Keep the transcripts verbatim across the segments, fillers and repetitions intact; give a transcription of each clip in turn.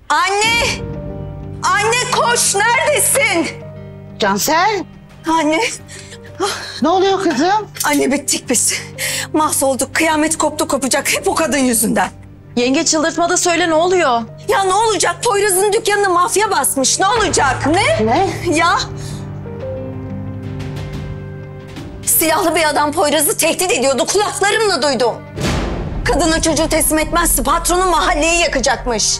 Anne! Anne koş, neredesin? Cansel. Anne. Ne oluyor kızım? Anne bittik biz. Mahvolduk, kıyamet koptu kopacak hep o kadın yüzünden. Yenge çıldırtma da söyle, ne oluyor? Ya ne olacak? Poyraz'ın dükkanını mafya basmış. Ne olacak? Ne? Ne? Ya. Silahlı bir adam Poyraz'ı tehdit ediyordu. Kulaklarımla duydum. Kadına çocuğu teslim etmezse patronu mahalleyi yakacakmış.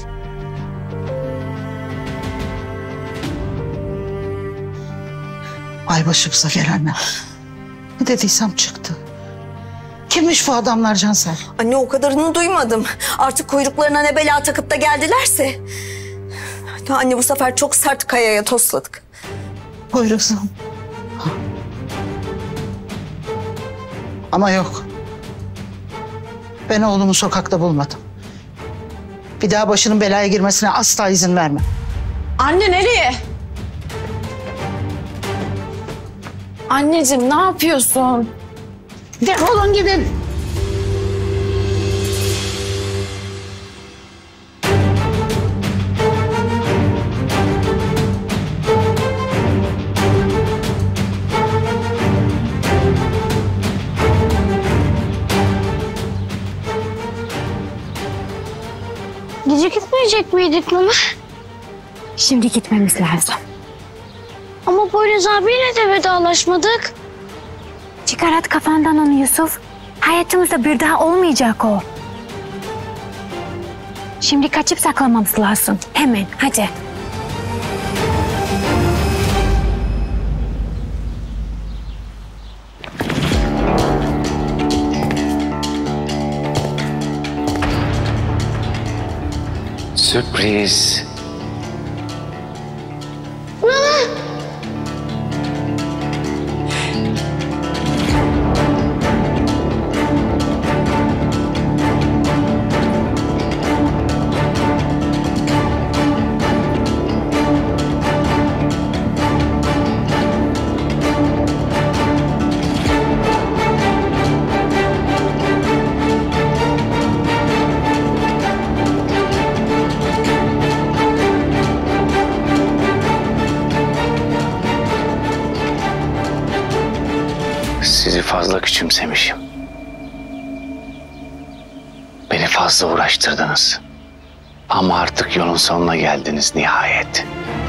Ay başımıza gelenler. Ne dediysem çıktı. Kimmiş bu adamlar Cansel? Anne o kadarını duymadım. Artık kuyruklarına ne bela takıp da geldilerse. Anne bu sefer çok sert kayaya tosladık. Poyraz'ım. Ama yok. Ben oğlumu sokakta bulmadım. Bir daha başının belaya girmesine asla izin vermem. Anne nereye? Anneciğim ne yapıyorsun? Defolun gidin. Gece gitmeyecek miydik Nana? Şimdi gitmemiz lazım. Ama Poyraz abiyle de vedalaşmadık. Çıkar at kafandan onu Yusuf. Hayatımızda bir daha olmayacak o. Şimdi kaçıp saklamamız lazım. Hemen hadi. Sürpriz. Sizi fazla küçümsemişim. Beni fazla uğraştırdınız. Ama artık yolun sonuna geldiniz nihayet.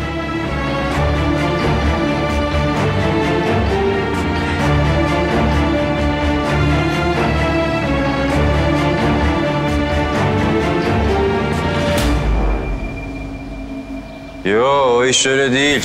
Yo, o iş öyle değil.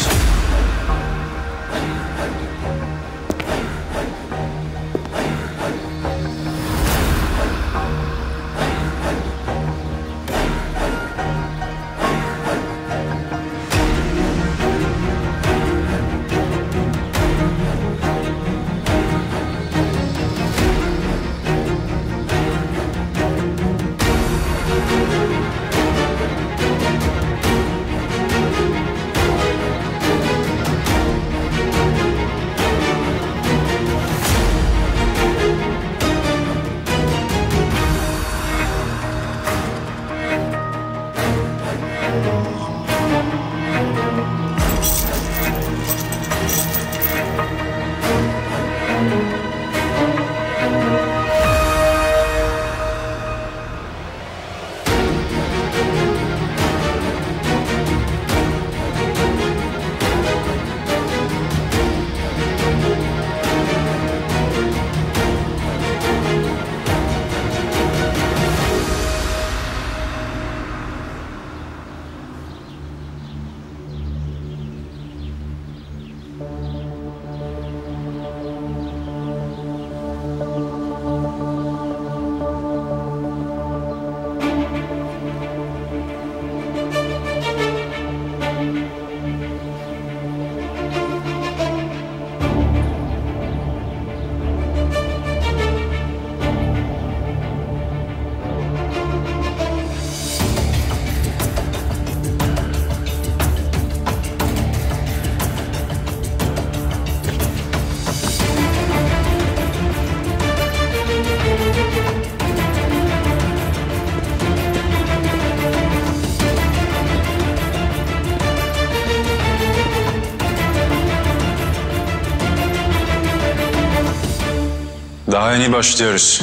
Daha yeni başlıyoruz.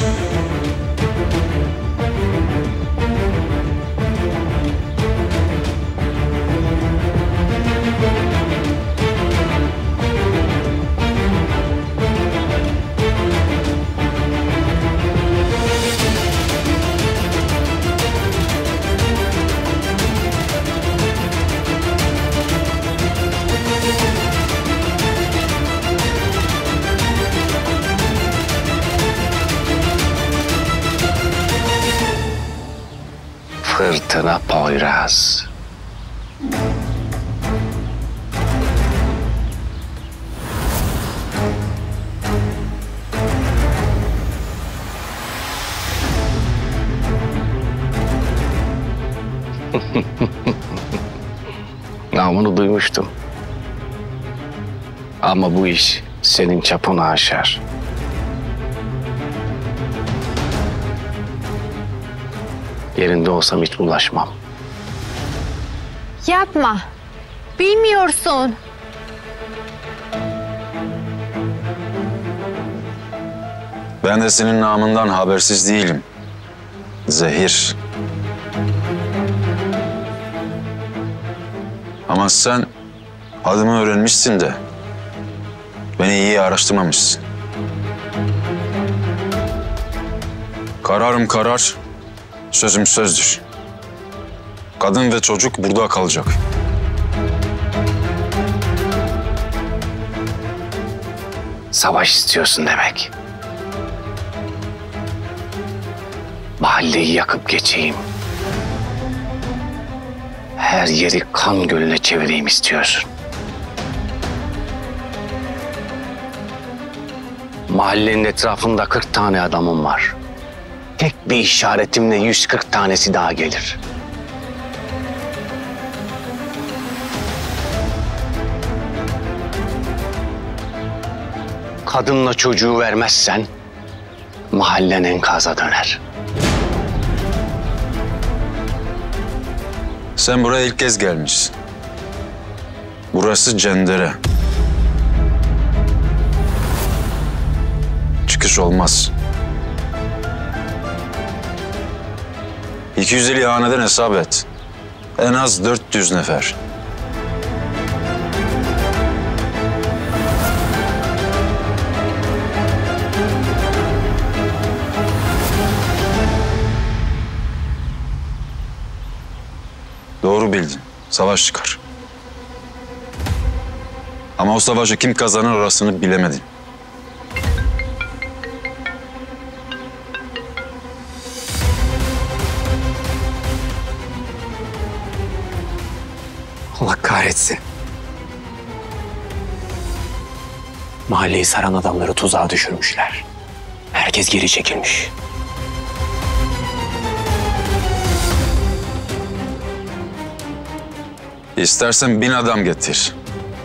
Fırtına Poyraz. Namını duymuştum. Ama bu iş senin çapını aşar. Yerinde olsam hiç ulaşmam. Yapma. Bilmiyorsun. Ben de senin namından habersiz değilim. Zehir. Ama sen adımı öğrenmişsin de beni iyi araştırmamışsın. Kararım karar, sözüm sözdür. Kadın ve çocuk burada kalacak. Savaş istiyorsun demek. Mahalleyi yakıp geçeyim. Her yeri kan gölüne çevireyim istiyorsun. Mahallenin etrafında kırk tane adamım var. Tek bir işaretimle yüz kırk tanesi daha gelir. Kadınla çocuğu vermezsen mahallen enkaza döner. Sen buraya ilk kez gelmişsin. Burası Cendere. Çıkış olmaz. iki yüz elli haneden hesap et. En az dört yüz nefer. Doğru bildin. Savaş çıkar. Ama o savaşı kim kazanır orasını bilemedin. Allah kahretsin. Mahalleyi saran adamları tuzağa düşürmüşler. Herkes geri çekilmiş. İstersen bin adam getir.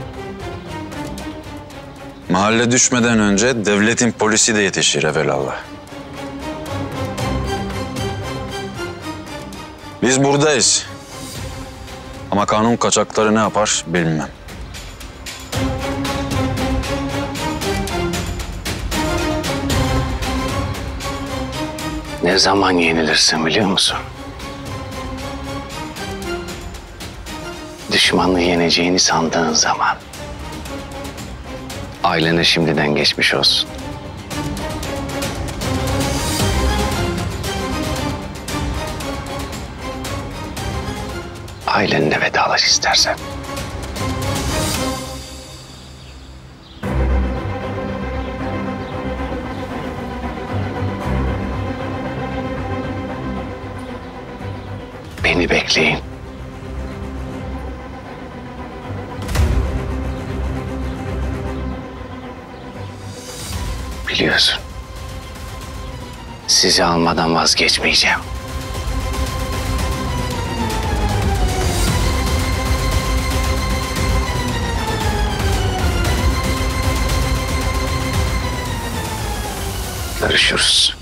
Mahalle düşmeden önce devletin polisi de yetişir evelallah. Biz buradayız. Ama kanun kaçakları ne yapar bilmem. Ne zaman yenilirsin biliyor musun? Düşmanı yeneceğini sandığın zaman. Ailene şimdiden geçmiş olsun. Ailenle vedalaş istersen. Beni bekleyin. Biliyorsun. Sizi almadan vazgeçmeyeceğim. Görüşürüz.